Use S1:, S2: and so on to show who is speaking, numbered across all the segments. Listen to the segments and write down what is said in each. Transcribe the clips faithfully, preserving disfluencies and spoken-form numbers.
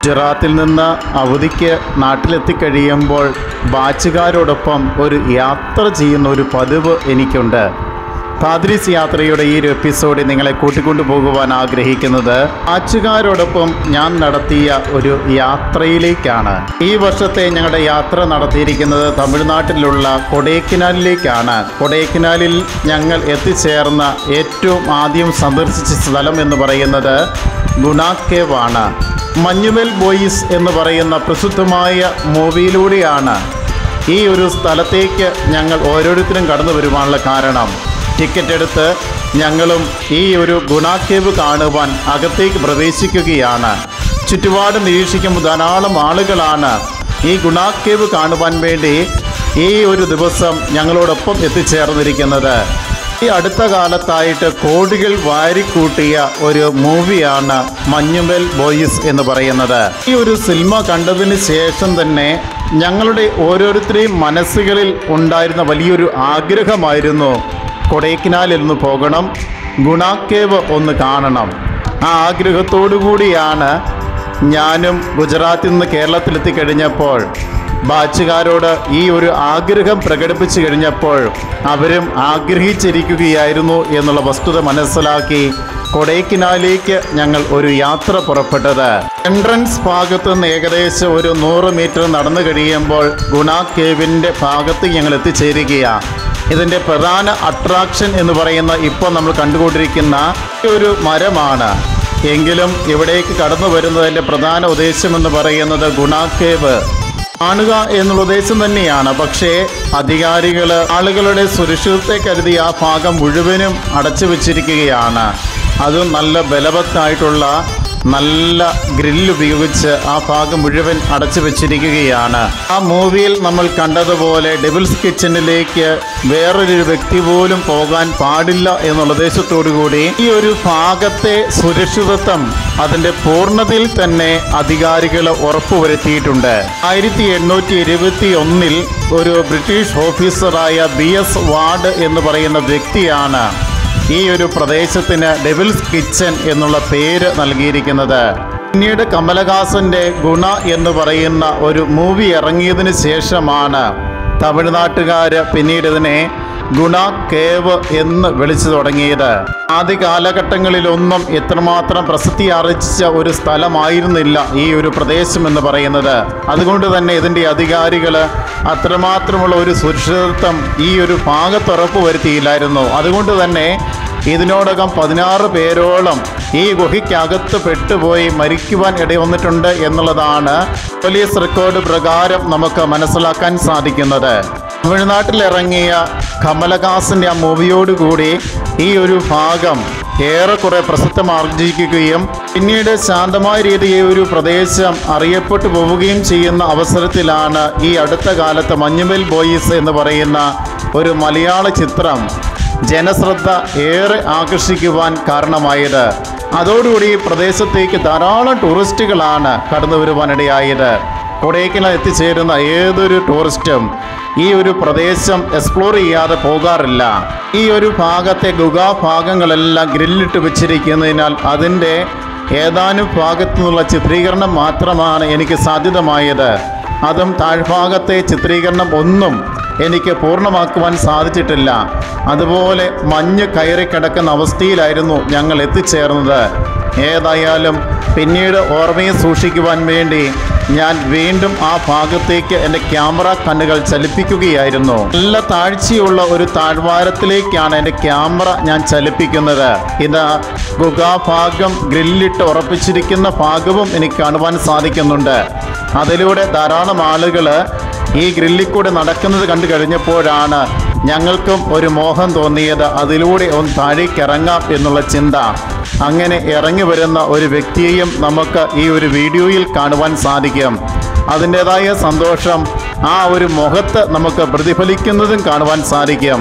S1: ഗുജറാത്തിൽ നിന്ന് അവധിക്ക് നാട്ടിലെത്തിക്കഴിയുമ്പോൾ ബാച്ചുകാരോടൊപ്പം ഒരു യാത്ര ചെയ്യുന്ന ഒരു പതിവ് എനിക്കുണ്ട്. പാദ്രീസ് യാത്രയുടെ ഈ ഒരു എപ്പിസോഡിൽ നിങ്ങളെ കൂട്ടിക്കൊണ്ടു പോകുവാൻ ആഗ്രഹിക്കുന്നത് ബാച്ചുകാരോടൊപ്പം ഞാൻ നടത്തിയ ഒരു യാത്രയിലേക്കാണ്. ഈ വർഷത്തെ ഞങ്ങളുടെ യാത്ര നടത്തിയിരിക്കുന്നത് തമിഴ്നാട്ടിലുള്ള കൊടൈക്കനാലിലേക്കാണ്. കൊടൈക്കനാലിൽ ഞങ്ങൾ എത്തിച്ചേർന്ന ഏറ്റവും ആദ്യം സന്ദർശിച്ച സ്ഥലം എന്ന് പറയുന്നത് ഗുണ കേവ് ആണ്. മഞ്ഞുമൽ ബോയ്സ് എന്ന് പറയുന്ന പ്രസിദ്ധമായ മൂവിയിലൂടെയാണ് ഈ ഒരു സ്ഥലത്തേക്ക് ഞങ്ങൾ ഓരോരുത്തരും കടന്നു വരുവാനുള്ള കാരണം. ടിക്കറ്റ് എടുത്ത് ഞങ്ങളും ഈ ഒരു ഗുണ കേവ് കാണുവാൻ അകത്തേക്ക് പ്രവേശിക്കുകയാണ്. ചുറ്റുപാട് നിരീക്ഷിക്കുമ്പോൾ ധാരാളം ആളുകളാണ് ഈ ഗുണ കേവ് കാണുവാൻ വേണ്ടി ഈ ഒരു ദിവസം ഞങ്ങളോടൊപ്പം എത്തിച്ചേർന്നിരിക്കുന്നത്. ഈ അടുത്ത കാലത്തായിട്ട് കോടികൾ വാരിക്കൂട്ടിയ ഒരു മൂവിയാണ് മഞ്ഞുമൽ ബോയ്സ് എന്ന് പറയുന്നത്. ഈ ഒരു സിനിമ കണ്ടതിന് ശേഷം തന്നെ ഞങ്ങളുടെ ഓരോരുത്തരെയും മനസ്സുകളിൽ ഉണ്ടായിരുന്ന വലിയൊരു ആഗ്രഹമായിരുന്നു കൊടൈക്കനാലിൽ നിന്ന് പോകണം, ഗുണ കേവ് ഒന്ന് കാണണം. ആ ആഗ്രഹത്തോടു കൂടിയാണ് ഞാനും ഗുജറാത്തിൽ നിന്ന് കേരളത്തിലെത്തി കഴിഞ്ഞപ്പോൾ ബാച്ചുകാരോട് ഈ ഒരു ആഗ്രഹം പ്രകടിപ്പിച്ചു കഴിഞ്ഞപ്പോൾ അവരും ആഗ്രഹിച്ചിരിക്കുകയായിരുന്നു എന്നുള്ള വസ്തുത മനസ്സിലാക്കി കൊടൈക്കനാലിലേക്ക് ഞങ്ങൾ ഒരു യാത്ര പുറപ്പെട്ടത്. എൻട്രൻസ് ഭാഗത്ത് നിന്ന് ഏകദേശം ഒരു നൂറ് മീറ്റർ നടന്നു കഴിയുമ്പോൾ ഗുണ കേവിൻ്റെ ഭാഗത്ത് ഞങ്ങൾ എത്തിച്ചേരുകയാണ്. ഇതിൻ്റെ പ്രധാന അട്രാക്ഷൻ എന്ന് പറയുന്ന ഇപ്പോൾ നമ്മൾ കണ്ടുകൊണ്ടിരിക്കുന്ന ഒരു മരമാണ്. എങ്കിലും ഇവിടേക്ക് കടന്നു വരുന്നതിൻ്റെ പ്രധാന ഉദ്ദേശമെന്ന് പറയുന്നത് ഗുണ കേവ് കാണുക എന്നുള്ള ഉദ്ദേശം തന്നെയാണ്. പക്ഷേ അധികാരികൾ ആളുകളുടെ സുരക്ഷിതത്തെ കരുതി ആ ഭാഗം മുഴുവനും അടച്ചു വച്ചിരിക്കുകയാണ്. അതും നല്ല ബലവത്തായിട്ടുള്ള നല്ല ഗ്രില്ല് ഉപയോഗിച്ച് ആ ഭാഗം മുഴുവൻ അടച്ചു വെച്ചിരിക്കുകയാണ്. ആ മൂവിയിൽ നമ്മൾ കണ്ടതുപോലെ ഡെവിൾസ് കിച്ചണിലേക്ക് വേറൊരു വ്യക്തി പോലും പോകാൻ പാടില്ല എന്നുള്ള ഉദ്ദേശത്തോടു കൂടി ഈ ഒരു ഭാഗത്തെ സുരക്ഷിതത്വം അതിൻ്റെ പൂർണ്ണതയിൽ തന്നെ അധികാരികൾ ഉറപ്പുവരുത്തിയിട്ടുണ്ട്. ആയിരത്തി എണ്ണൂറ്റി ഇരുപത്തി ഒന്നിൽ ഒരു ബ്രിട്ടീഷ് ഓഫീസറായ ബി എസ് വാർഡ് എന്ന് പറയുന്ന വ്യക്തിയാണ് ഈ ഒരു പ്രദേശത്തിന് ഡെവിൾസ് കിച്ചൺ എന്നുള്ള പേര് നൽകിയിരിക്കുന്നത്. പിന്നീട് കമലഹാസന്റെ ഗുണ എന്ന് പറയുന്ന ഒരു മൂവി ഇറങ്ങിയതിന് ശേഷമാണ് തമിഴ്നാട്ടുകാർ പിന്നീട് ഇതിനെ ഗുണ കേവ് എന്ന് വിളിച്ചു തുടങ്ങിയത്. ആദ്യ കാലഘട്ടങ്ങളിലൊന്നും ഇത്രമാത്രം പ്രസിദ്ധി ആർജിച്ച ഒരു സ്ഥലമായിരുന്നില്ല ഈ ഒരു പ്രദേശം എന്ന് പറയുന്നത്. അതുകൊണ്ട് തന്നെ ഇതിൻ്റെ അധികാരികൾ അത്രമാത്രമുള്ള ഒരു സുരക്ഷിതത്വം ഈ ഒരു ഭാഗത്തുറപ്പ് വരുത്തിയില്ലായിരുന്നു. അതുകൊണ്ട് തന്നെ ഇതിനോടകം പതിനാറ് പേരോളം ഈ ഗുഹയ്ക്കകത്ത് പെട്ടുപോയി മരിക്കുവാൻ ഇടവന്നിട്ടുണ്ട് എന്നുള്ളതാണ് പോലീസ് റെക്കോർഡ് പ്രകാരം നമുക്ക് മനസ്സിലാക്കാൻ സാധിക്കുന്നത്. തമിഴ്നാട്ടിലിറങ്ങിയ കമലഹാസൻ്റെ ആ മൂവിയോടുകൂടി ഈ ഒരു ഭാഗം ഏറെക്കുറെ പ്രസിദ്ധമാർജിക്കുകയും പിന്നീട് ശാന്തമായ രീതിയിൽ ഈ ഒരു പ്രദേശം അറിയപ്പെട്ടു പോവുകയും ചെയ്യുന്ന അവസരത്തിലാണ് ഈ അടുത്ത കാലത്ത് മഞ്ഞുമൽ ബോയ്സ് എന്ന് പറയുന്ന ഒരു മലയാള ചിത്രം ജനശ്രദ്ധ ഏറെ ആകർഷിക്കുവാൻ കാരണമായത്. അതോടുകൂടി ഈ പ്രദേശത്തേക്ക് ധാരാളം ടൂറിസ്റ്റുകളാണ് കടന്നു വരുവാനിടയായത്. കൊടൈക്കനാൽ എത്തിച്ചേരുന്ന ഏതൊരു ടൂറിസ്റ്റും ഈ ഒരു പ്രദേശം എക്സ്പ്ലോർ ചെയ്യാതെ പോകാറില്ല. ഈ ഒരു ഭാഗത്തെ ഗുഹാഭാഗങ്ങളെല്ലാം ഗ്രില്ലിട്ട് വെച്ചിരിക്കുന്നതിനാൽ അതിൻ്റെ ഏതാനും ഭാഗത്തു നിന്നുള്ള ചിത്രീകരണം മാത്രമാണ് എനിക്ക് സാധ്യതമായത്. അതും താഴ്ഭാഗത്തെ ചിത്രീകരണം ഒന്നും എനിക്ക് പൂർണ്ണമാക്കുവാൻ സാധിച്ചിട്ടില്ല. അതുപോലെ മഞ്ഞ് കയറി കിടക്കുന്ന അവസ്ഥയിലായിരുന്നു ഞങ്ങൾ എത്തിച്ചേർന്നത്. ഏതായാലും പിന്നീട് ഓർമ്മയെ സൂക്ഷിക്കുവാൻ വേണ്ടി ഞാൻ വീണ്ടും ആ ഭാഗത്തേക്ക് എൻ്റെ ക്യാമറ കണ്ണുകൾ ചലിപ്പിക്കുകയായിരുന്നു. നല്ല താഴ്ചയുള്ള ഒരു താഴ്വാരത്തിലേക്കാണ് എൻ്റെ ക്യാമറ ഞാൻ ചലിപ്പിക്കുന്നത്. ഇത് ഗുഹാഭാഗം ഗ്രില്ലിട്ട് ഉറപ്പിച്ചിരിക്കുന്ന ഭാഗവും എനിക്ക് കാണുവാൻ സാധിക്കുന്നുണ്ട്. അതിലൂടെ ധാരാളം ആളുകൾ ഈ ഗ്രില്ലിൽ കൂടെ നടക്കുന്നത് കണ്ടു കഴിഞ്ഞപ്പോഴാണ് ഞങ്ങൾക്കും ഒരു മോഹം തോന്നിയത്, അതിലൂടെ ഒന്ന് താഴേക്കിറങ്ങാം എന്നുള്ള ചിന്ത. അങ്ങനെ ഇറങ്ങി വരുന്ന ഒരു വ്യക്തിയെയും നമുക്ക് ഈ ഒരു വീഡിയോയിൽ കാണുവാൻ സാധിക്കും. അതിൻ്റേതായ സന്തോഷം ആ ഒരു മുഖത്ത് നമുക്ക് പ്രതിഫലിക്കുന്നതും കാണുവാൻ സാധിക്കും.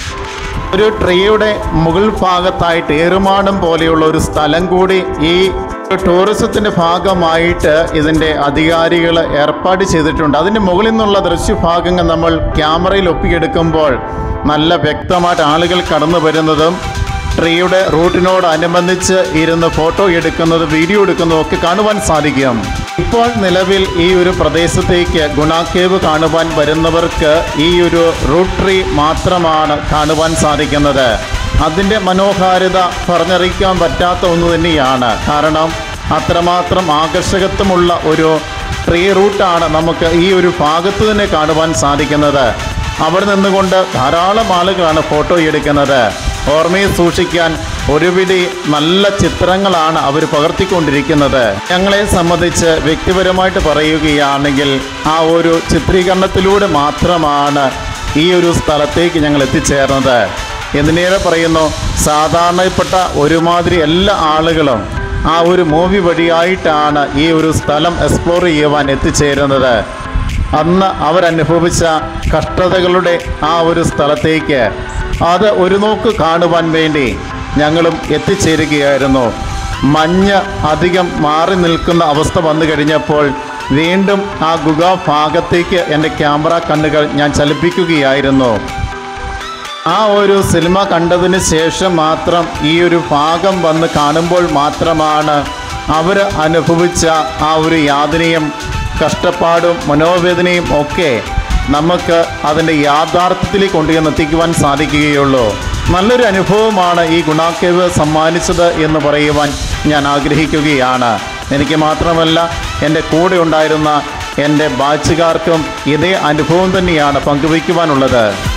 S1: ഒരു ട്രീയുടെ മുകൾ ഭാഗത്തായിട്ട് ഏറുമാടം പോലെയുള്ള ഒരു സ്ഥലം കൂടി ഈ ടൂറിസത്തിൻ്റെ ഭാഗമായിട്ട് ഇതിൻ്റെ അധികാരികൾ ഏർപ്പാട് ചെയ്തിട്ടുണ്ട്. അതിൻ്റെ മുകളിൽ നിന്നുള്ള ദൃശ്യഭാഗങ്ങൾ നമ്മൾ ക്യാമറയിൽ ഒപ്പിയെടുക്കുമ്പോൾ നല്ല വ്യക്തമായിട്ട് ആളുകൾ കടന്നു വരുന്നതും ട്രീയുടെ റൂട്ടിനോടനുബന്ധിച്ച് ഇരുന്ന് ഫോട്ടോ എടുക്കുന്നതും വീഡിയോ എടുക്കുന്നതും ഒക്കെ കാണുവാൻ സാധിക്കും. ഇപ്പോൾ നിലവിൽ ഈ ഒരു പ്രദേശത്തേക്ക് ഗുണ കേവ് കാണുവാൻ വരുന്നവർക്ക് ഈ ഒരു റൂട്ട് ട്രീ മാത്രമാണ് കാണുവാൻ സാധിക്കുന്നത്. അതിൻ്റെ മനോഹാരിത പറഞ്ഞറിയിക്കാൻ പറ്റാത്ത ഒന്ന് തന്നെയാണ്. കാരണം അത്രമാത്രം ആകർഷകത്വമുള്ള ഒരു ട്രീ റൂട്ടാണ് നമുക്ക് ഈ ഒരു ഭാഗത്ത് തന്നെ കാണുവാൻ സാധിക്കുന്നത്. അവിടെ നിന്നുകൊണ്ട് ധാരാളം ആളുകളാണ് ഫോട്ടോ എടുക്കുന്നത്. ഓർമ്മയിൽ സൂക്ഷിക്കാൻ ഒരുപിടി നല്ല ചിത്രങ്ങളാണ് അവർ പകർത്തിക്കൊണ്ടിരിക്കുന്നത്. ഞങ്ങളെ സംബന്ധിച്ച് വ്യക്തിപരമായിട്ട് പറയുകയാണെങ്കിൽ ആ ഒരു ചിത്രീകരണത്തിലൂടെ മാത്രമാണ് ഈ ഒരു സ്ഥലത്തേക്ക് ഞങ്ങൾ എത്തിച്ചേർന്നത്. എന്തിനേറെ പറയുന്നു, സാധാരണപ്പെട്ട ഒരുമാതിരി എല്ലാ ആളുകളും ആ ഒരു മൂവി വഴിയായിട്ടാണ് ഈ ഒരു സ്ഥലം എക്സ്പ്ലോർ ചെയ്യുവാൻ എത്തിച്ചേരുന്നത്. അന്ന് അവരനുഭവിച്ച കഷ്ടതകളുടെ ആ ഒരു സ്ഥലത്തേക്ക് അത് ഒരു നോക്ക് കാണുവാൻ വേണ്ടി ഞങ്ങളും എത്തിച്ചേരുകയായിരുന്നു. മഞ്ഞ് അധികം മാറി നിൽക്കുന്ന അവസ്ഥ വന്നു കഴിഞ്ഞപ്പോൾ വീണ്ടും ആ ഗുഹാഭാഗത്തേക്ക് എൻ്റെ ക്യാമറ കണ്ണുകൾ ഞാൻ ചലിപ്പിക്കുകയായിരുന്നു. ആ ഒരു സിനിമ കണ്ടതിന് ശേഷം മാത്രം ഈ ഒരു ഭാഗം വന്ന് കാണുമ്പോൾ മാത്രമാണ് അവർ അനുഭവിച്ച ആ ഒരു യാതനയും കഷ്ടപ്പാടും മനോവേദനയും ഒക്കെ നമുക്ക് അതിൻ്റെ യാഥാർത്ഥ്യത്തിലേക്ക് കൊണ്ടുവന്ന് എത്തിക്കുവാൻ സാധിക്കുകയുള്ളൂ. നല്ലൊരു അനുഭവമാണ് ഈ ഗുണ കേവ് സമ്മാനിച്ചത് എന്ന് പറയുവാൻ ഞാൻ ആഗ്രഹിക്കുകയാണ്. എനിക്ക് മാത്രമല്ല, എൻ്റെ കൂടെ ഉണ്ടായിരുന്ന എൻ്റെ ബാച്ചുകാർക്കും ഇതേ അനുഭവം തന്നെയാണ് പങ്കുവയ്ക്കുവാനുള്ളത്.